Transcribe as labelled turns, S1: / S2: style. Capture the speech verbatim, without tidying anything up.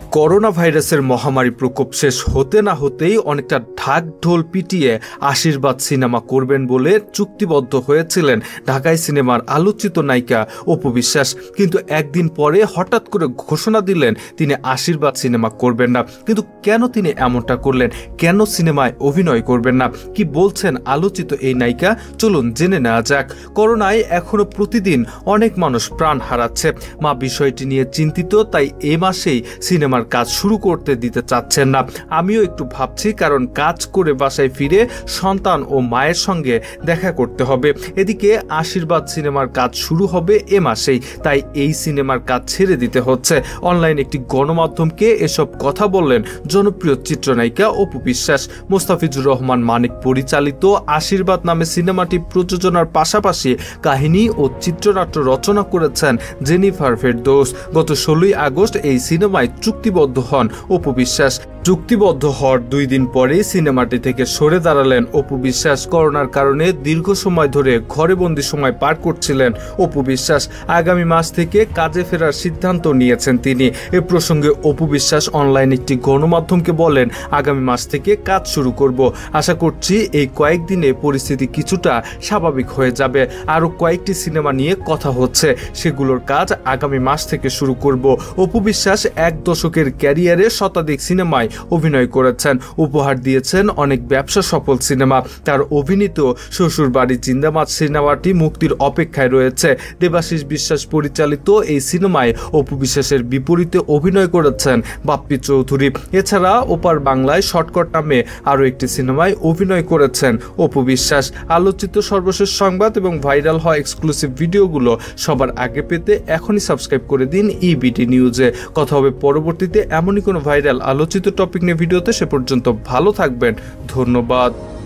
S1: Corona ভাইরাসের মহামারী প্রকোপ শেষ হতে না হতেই অনেকটা ঢাক ঢোল পিটিয়ে আশীর্বাদ সিনেমা করবেন বলে চুক্তিবদ্ধ হয়েছিলেন ঢাকাই সিনেমার আলোচিত নায়িকা অপু বিশ্বাস। কিন্তু একদিন পরে হঠাৎ করে ঘোষণা দিলেন তিনি আশীর্বাদ সিনেমা করবেন না। কিন্তু কেন তিনি এমনটা করলেন, কেন সিনেমায় অভিনয় করবেন না, কি বলছেন আলোচিত এই নায়িকা, চলুন জেনে নেওয়া যাক। করোনায় এখনো প্রতিদিন অনেক মানুষ প্রাণ হারাচ্ছে। মা বিষয়টি নিয়ে চিন্তিত, তাই এ মাসেই সিনেমার কাজ শুরু করতে দিতে চাচ্ছেন না। আমিও একটু ভাবছি, কারণ কাজ করে বাসায় ফিরে সন্তান ও মায়ের সঙ্গে দেখা করতে হবে। এদিকে আশীর্বাদ সিনেমার কাজ শুরু হবে এ মাসেই, তাই এই সিনেমার কাজ ছেড়ে দিতে হচ্ছে। অনলাইন একটি গণমাধ্যমকে এসব কথা বললেন জনপ্রিয় চিত্রনায়িকা অপু বিশ্বাস। মোস্তাফিজুর রহমান মানিক পরিচালিত আশীর্বাদ নামে সিনেমাটি প্রযোজনার পাশাপাশি কাহিনী ও চিত্রনাট্য রচনা করেছেন জেনিফার ফেরদৌস। গত ষোলোই আগস্ট এই সিনেমায় চুক্তিবদ্ধ হন অপু বিশ্বাস। চুক্তিবদ্ধ হওয়ার দুই দিন পরেই সিনেমাটি থেকে সরে দাঁড়ালেন অপু বিশ্বাস। করোনার কারণে দীর্ঘ সময় ধরে ঘরে বন্দি সময় পার করছিলেন অপু বিশ্বাস। আগামী মাস থেকে কাজে ফেরার সিদ্ধান্ত নিয়েছেন তিনি। এ প্রসঙ্গে অপু বিশ্বাস অনলাইন একটি গণমাধ্যমকে বলেন, আগামী মাস থেকে কাজ শুরু করব। আশা করছি এই কয়েকদিনে পরিস্থিতি কিছুটা স্বাভাবিক হয়ে যাবে। আরও কয়েকটি সিনেমা নিয়ে কথা হচ্ছে, সেগুলোর কাজ আগামী মাস থেকে শুরু করব। অপু বিশ্বাস এক দশকের ক্যারিয়ারে শতাধিক সিনেমায় অভিনয় করেছেন, উপহার দিয়েছেন অনেক ব্যবসা সফল সিনেমা। তার অভিনীত শ্বশুর বাড়ি জিন্দাবাদ সিনেমাটি মুক্তির অপেক্ষায় রয়েছে। দেবাশিস বিশ্বাস পরিচালিত এই সিনেমায় অপু বিশ্বাসের বিপরীতে অভিনয় করেছেন বাপ্পি চৌধুরী। এছাড়া ওপার বাংলায় শর্টকাট নামে আরও একটি সিনেমায় অভিনয় করেছেন অপু বিশ্বাস। আলোচিত সর্বশেষ সংবাদ এবং ভাইরাল হওয়া এক্সক্লুসিভ ভিডিওগুলো সবার আগে পেতে এখনই সাবস্ক্রাইব করে দিন ইবিটি নিউজে। কথা হবে পরবর্তীতে এমনই কোনো ভাইরাল আলোচিত টপিক নিয়ে ভিডিওতে। সে পর্যন্ত ভালো থাকবেন, ধন্যবাদ।